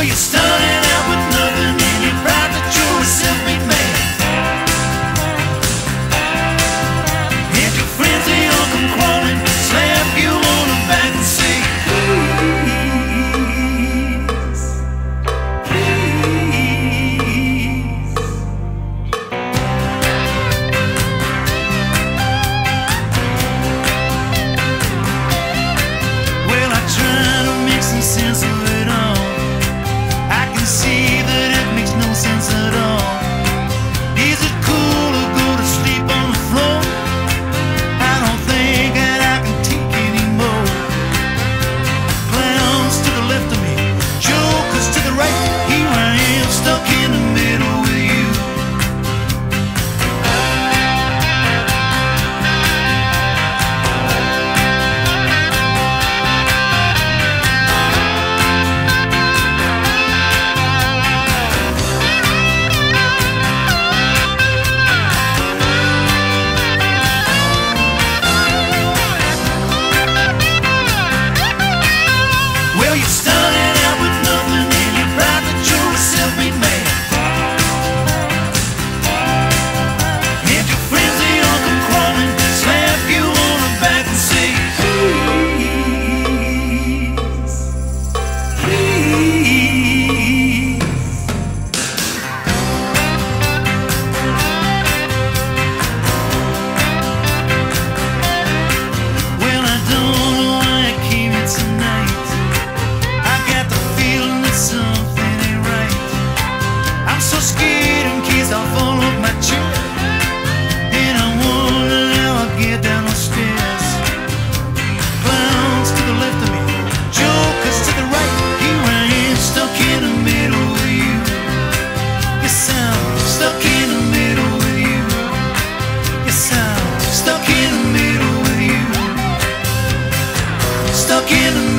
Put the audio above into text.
Well, you started out with nothing and you're proud that you're a self-made man. And your friends, they all come crawling, slap you on the back and say, sense of it all. I can see that it makes no sense at all. Is it cool to go to sleep on the floor? I don't think that I can take anymore. Clowns to the left of me, jokers to the right. Here I am, stuck in the middle with you. You started out with nothing and you're proud that you're a self-made man. And your friends, they all come crawling, slap you on the back and say, please, please. Well, I don't know why I came here tonight. Something ain't right. I'm so scared in case I fall off my chair, and I wonder how I'll get down the stairs. Clowns to the left of me, jokers to the right. Here I am, stuck in the middle with you. Yes, I'm stuck in the middle with you. Yes, I'm stuck in the middle with you. Stuck in the